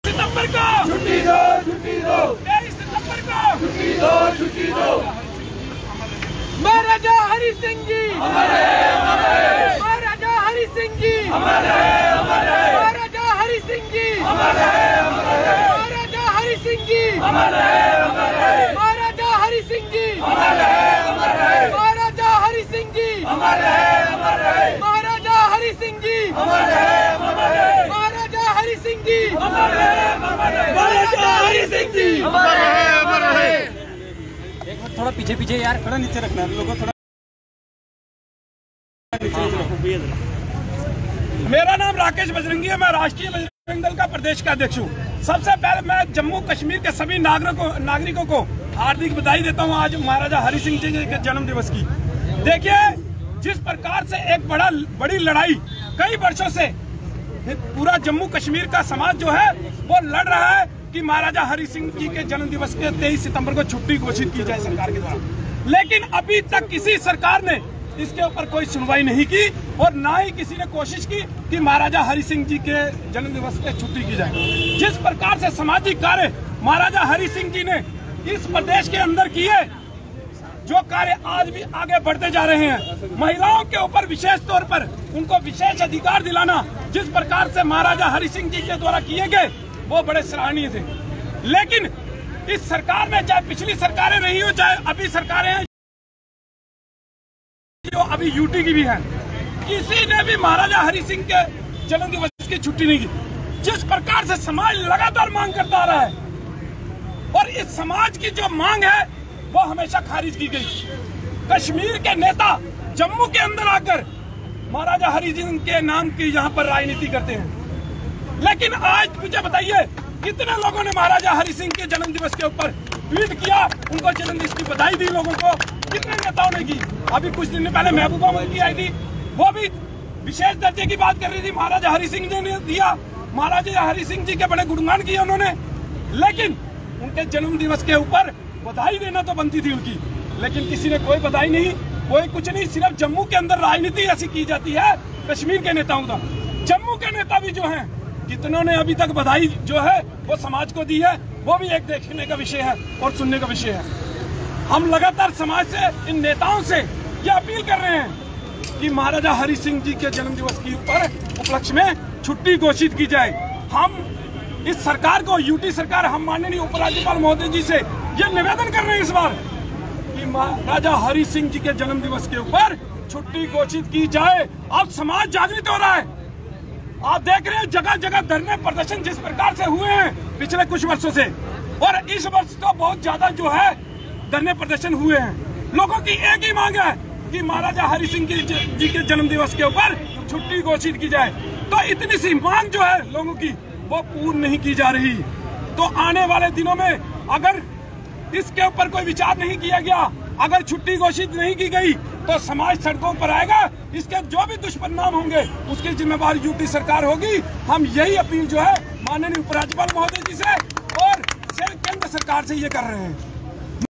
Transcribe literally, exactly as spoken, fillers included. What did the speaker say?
सितंबर को छुट्टी दो, छुट्टी दो, तेईस सितंबर को छुट्टी दो, छुट्टी दो। महाराजा हरि सिंह जी अमर है, अमर है, महाराजा हरि सिंह जी अमर है, अमर है, महाराजा हरि सिंह जी अमर है, अमर है, महाराजा हरि सिंह जी अमर है, अमर है, महाराजा हरि सिंह जी अमर है, अमर है, महाराजा हरि सिंह जी अमर है, अमर है, महाराजा हरि सिंह जी अमर है, अमर है, महाराजा हरि सिंह जी अमर है, अमर है, महाराजा हरि सिंह जी अमर है, अमर है। एक मिनट थोड़ा पीछे पीछे यार, थोड़ा नीचे रखना है लोगों, थोड़ा नीचे रखो। मेरा नाम राकेश बजरंगी है। मैं राष्ट्रीय बजरंग दल का प्रदेश का अध्यक्ष हूँ। सबसे पहले मैं जम्मू कश्मीर के सभी नागरिकों नागरिकों को हार्दिक बधाई देता हूँ आज महाराजा हरि सिंह जी के जन्म दिवस की। देखिए, जिस प्रकार से एक बड़ा बड़ी लड़ाई कई वर्षों से पूरा जम्मू कश्मीर का समाज जो है वो लड़ रहा है कि महाराजा हरि सिंह जी के जन्म दिवस के तेईस सितंबर को छुट्टी घोषित की जाए सरकार के द्वारा, लेकिन अभी तक किसी सरकार ने इसके ऊपर कोई सुनवाई नहीं की और ना ही किसी ने कोशिश की कि महाराजा हरि सिंह जी के जन्म दिवस पे छुट्टी की जाए। जिस प्रकार से सामाजिक कार्य महाराजा हरि सिंह जी ने इस प्रदेश के अंदर किए, जो कार्य आज भी आगे बढ़ते जा रहे हैं, महिलाओं के ऊपर विशेष तौर पर उनको विशेष अधिकार दिलाना, जिस प्रकार से महाराजा हरि सिंह जी के द्वारा किए गए वो बड़े सराहनीय थे। लेकिन इस सरकार में, चाहे पिछली सरकारें रही हो चाहे अभी सरकारें हैं जो अभी यूटी की भी है, किसी ने भी महाराजा हरि सिंह के जन्म दिवस की छुट्टी नहीं की। जिस प्रकार से समाज लगातार मांग करता आ रहा है और इस समाज की जो मांग है वो हमेशा खारिज की गई। कश्मीर के नेता जम्मू के अंदर आकर महाराजा हरि सिंह के नाम की यहाँ पर राजनीति करते हैं, लेकिन आज मुझे बताइए कितने लोगों ने महाराजा हरि सिंह के जन्म दिवस के ऊपर ट्वीट किया, उनको जन्म दिवस की बधाई दी लोगों को, कितने नेताओं ने की। अभी कुछ दिन पहले महबूबा मुफ्ती आई थी, वो भी विशेष दर्जे की बात कर रही थी, महाराजा हरि सिंह जी ने दिया, महाराजा हरि सिंह जी के बड़े गुणगान किए उन्होंने, लेकिन उनके जन्म दिवस के ऊपर बधाई देना तो बनती थी उनकी, लेकिन किसी ने कोई बधाई नहीं, कोई कुछ नहीं। सिर्फ जम्मू के अंदर राजनीति ऐसी की जाती है कश्मीर के नेताओं का। जम्मू के नेता भी जो हैं, कितनों ने अभी तक बधाई जो है वो समाज को दी है, वो भी एक देखने का विषय है और सुनने का विषय है। हम लगातार समाज से, इन नेताओं से ये अपील कर रहे हैं कि महाराजा हरि सिंह जी के जन्म दिवस के ऊपर उपलक्ष्य में छुट्टी घोषित की जाए। हम इस सरकार को, यूटी सरकार, हम माननीय उपराज्यपाल महोदय जी से ये निवेदन कर रहे हैं इस बार कि महाराजा हरि सिंह जी के जन्म दिवस के ऊपर छुट्टी घोषित की जाए। अब समाज जागृत हो रहा है, आप देख रहे हैं जगह जगह धरने प्रदर्शन जिस प्रकार से हुए हैं पिछले कुछ वर्षों से, और इस वर्ष तो बहुत ज्यादा जो है धरने प्रदर्शन हुए हैं। लोगों की एक ही मांग है कि महाराजा हरि सिंह जी के जन्म दिवस के ऊपर छुट्टी घोषित की जाए। तो इतनी सी मांग जो है लोगों की वो पूर्ण नहीं की जा रही। तो आने वाले दिनों में अगर इसके ऊपर कोई विचार नहीं किया गया, अगर छुट्टी घोषित नहीं की गई, तो समाज सड़कों पर आएगा। इसके जो भी दुष्परिणाम होंगे उसकी जिम्मेवार यूटी सरकार होगी। हम यही अपील जो है माननीय उपराज्यपाल महोदय जी से और केंद्र सरकार से ये कर रहे हैं।